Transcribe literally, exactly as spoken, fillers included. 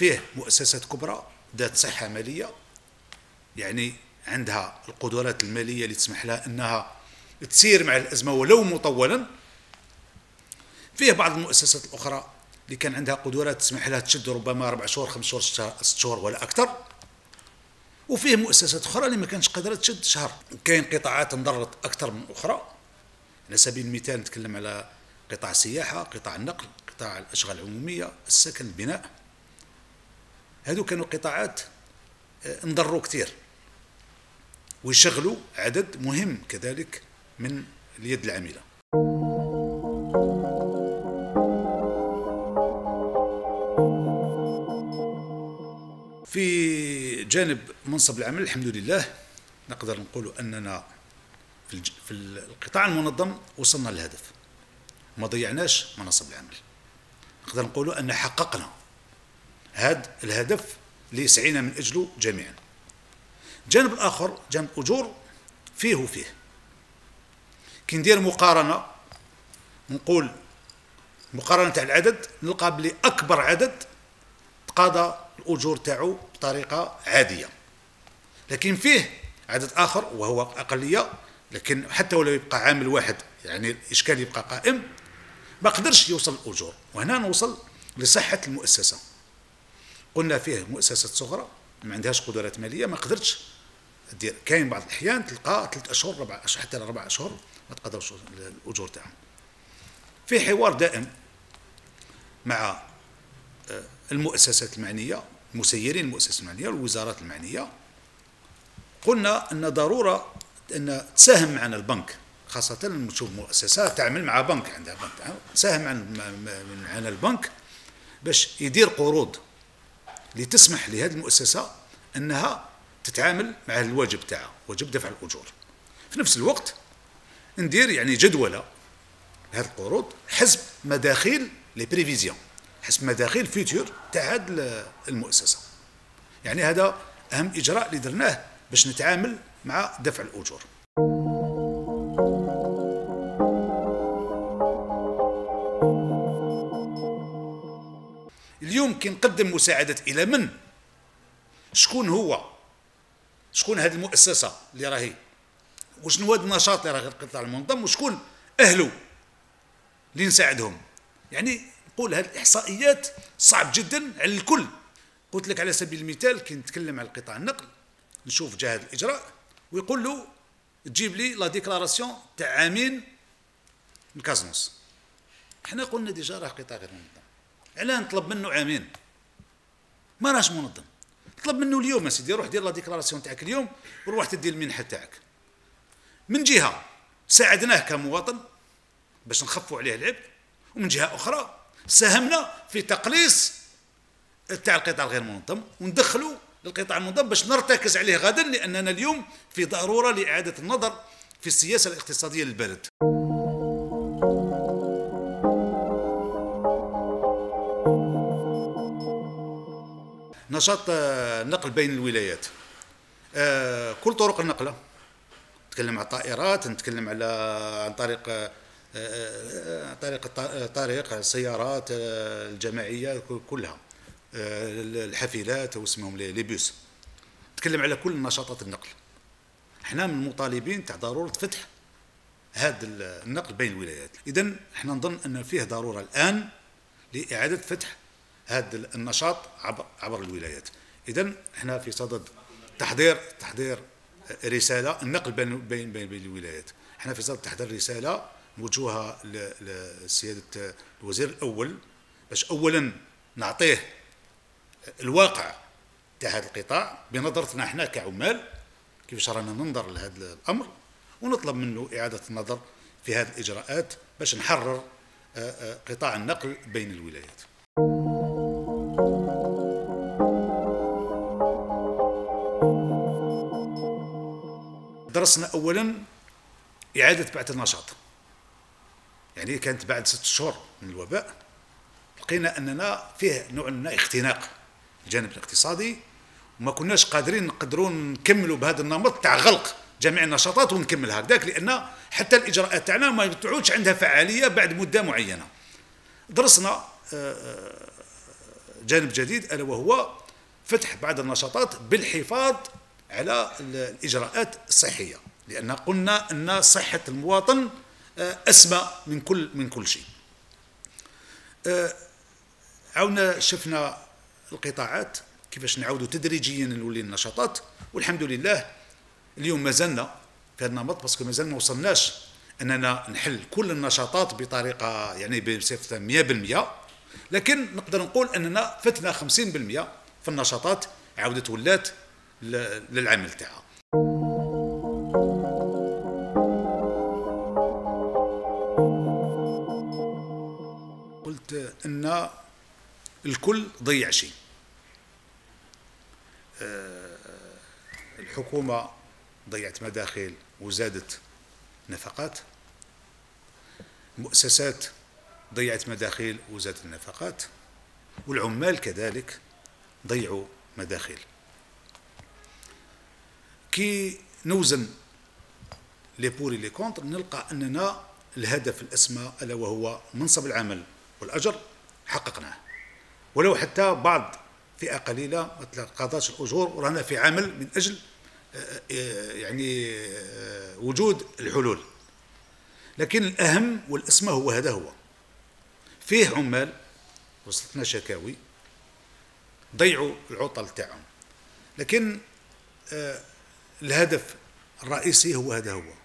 فيه مؤسسات كبرى ذات صحة مالية، يعني عندها القدرات المالية اللي تسمح لها أنها تسير مع الأزمة ولو مطولا. فيه بعض المؤسسات الأخرى اللي كان عندها قدرات تسمح لها تشد ربما أربع شهور خمس شهور ست شهور ولا أكثر، وفيه مؤسسات أخرى اللي ما كانش قادرة تشد شهر. وكاين قطاعات انضرت أكثر من أخرى. على سبيل المثال نتكلم على قطاع السياحة، قطاع النقل، قطاع الأشغال العمومية، السكن، البناء. هذو كانوا قطاعات انضروا كثير ويشغلوا عدد مهم كذلك من اليد العاملة. في جانب منصب العمل الحمد لله نقدر نقول أننا في القطاع المنظم وصلنا للهدف، ما ضيعناش منصب العمل. نقدر نقول أن حققنا هذا الهدف اللي سعينا من أجله جميعا. الجانب الآخر جانب أجور فيه وفيه. كي ندير مقارنة نقول مقارنة تاع العدد نلقى بلي أكبر عدد تقاضى الأجور تاعو بطريقة عادية، لكن فيه عدد آخر وهو أقلية، لكن حتى ولو يبقى عامل واحد يعني الإشكال يبقى قائم ما قدرش يوصل الأجور. وهنا نوصل لصحة المؤسسة. قلنا فيه مؤسسات صغرى ما عندهاش قدرات مالية ما قدرتش دير، كاين بعض الأحيان تلقى ثلاث أشهر ربع أشهر حتى أربع أشهر ما تقدرش الأجور تاعهم. في حوار دائم مع المؤسسات المعنية، مسيرين المؤسسات المعنية والوزارات المعنية. قلنا أن ضرورة أن تساهم معنا البنك، خاصة نشوف مؤسسة تعمل مع بنك عندها بنك، تساهم معنا البنك باش يدير قروض لتسمح لهذه المؤسسة أنها تتعامل مع الواجب تاعها، واجب دفع الأجور. في نفس الوقت ندير يعني جدولة هذه القروض حسب مداخيل لي بريفيزيون، حسب مداخيل فيتور تاع هذه المؤسسة. يعني هذا أهم إجراء اللي درناه باش نتعامل مع دفع الأجور. اليوم كي نقدم مساعدة إلى من؟ شكون هو؟ شكون هذه المؤسسة اللي راهي؟ وشنو هذا النشاط اللي راهي القطاع المنظم؟ وشكون أهله اللي نساعدهم؟ يعني نقول هذه الإحصائيات صعب جدا على الكل. قلت لك على سبيل المثال كي نتكلم على قطاع النقل نشوف جهة الإجراء ويقول له تجيب لي لا ديكلاراسيون تاع عامين من كازنوس. احنا قلنا ديجا راه قطاع غير منظم، علاه نطلب منه عامين؟ ما راهش منظم. طلب منه اليوم اسيدي روح دير لا ديكلاراسيون تاعك اليوم وروح تدي المنحه تاعك. من جهه ساعدناه كمواطن باش نخفوا عليه العبء، ومن جهه اخرى ساهمنا في تقليص تاع القطاع الغير منظم وندخلوا للقطاع المنظم باش نرتكز عليه غدا، لاننا اليوم في ضروره لاعاده النظر في السياسه الاقتصاديه للبلد. نشاط النقل بين الولايات، كل طرق النقل، نتكلم على الطائرات، نتكلم على عن طريق طريق طريق السيارات الجماعيه كلها، الحافلات واسمهم لي بيوس، نتكلم على كل نشاطات النقل. احنا من المطالبين تاع ضروره فتح هذا النقل بين الولايات. اذا احنا نظن ان فيه ضروره الان لاعاده فتح هذا النشاط عبر عبر الولايات. اذا احنا في صدد تحضير تحضير رساله النقل بين بين بين الولايات. احنا في صدد تحضير رساله نوجهها لسياده الوزير الاول باش اولا نعطيه الواقع تاع هذا القطاع بنظرتنا احنا كعمال كيفاش رانا ننظر لهذا الامر، ونطلب منه اعاده النظر في هذه الاجراءات باش نحرر قطاع النقل بين الولايات. درسنا اولا اعاده بعث النشاط، يعني كانت بعد ست شهور من الوباء لقينا اننا فيه نوع من اختناق الجانب الاقتصادي، وما كناش قادرين نقدرون نكملوا بهذا النمط تاع غلق جميع النشاطات ونكمل هكذاك، لان حتى الاجراءات تاعنا ما تعودش عندها فعاليه بعد مده معينه. درسنا جانب جديد، ألا وهو فتح بعض النشاطات بالحفاظ على الإجراءات الصحية، لأن قلنا أن صحة المواطن أسمى من كل من كل شيء. عاونا شفنا القطاعات كيفاش نعاودوا تدريجيا نولي النشاطات، والحمد لله اليوم مازلنا في هذا النمط، باسكو مازال ما وصلناش اننا نحل كل النشاطات بطريقه يعني بصفه مئة بالمئة، لكن نقدر نقول اننا فتنا خمسين بالمئة في النشاطات عاودت ولات للعمل تاعها. قلت ان الكل ضيع شيء. الحكومة ضيعت مداخل وزادت نفقات، مؤسسات ضيعت مداخل وزادت النفقات، والعمال كذلك ضيعوا مداخل. كي نوزن لي بوري لي كونتر نلقى أننا الهدف الأسمى ألا وهو منصب العمل والأجر حققناه، ولو حتى بعض فئة قليلة ما تلقاش الأجور، ورانا في عمل من أجل يعني وجود الحلول. لكن الأهم والأسمى هو هذا، هو فيه عمال وصلتنا شكاوي ضيعوا العطل تاعهم، لكن الهدف الرئيسي هو هذا هو